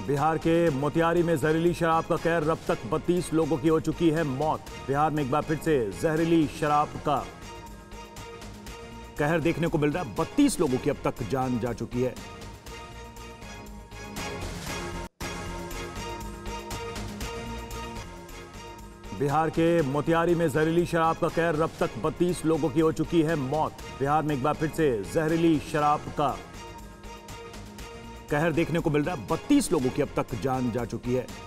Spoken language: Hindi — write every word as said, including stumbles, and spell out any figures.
बिहार के मोतिहारी में जहरीली शराब का कहर, अब तक बत्तीस लोगों की हो चुकी है मौत। बिहार में एक बार फिर से जहरीली शराब का कहर देखने को मिल रहा है। बत्तीस लोगों की अब तक जान जा चुकी है। बिहार के मोतिहारी में जहरीली शराब का कहर, अब तक बत्तीस लोगों की हो चुकी है मौत। बिहार में एक बार फिर से जहरीली शराब का कहर देखने को मिल रहा है। बत्तीस लोगों की अब तक जान जा चुकी है।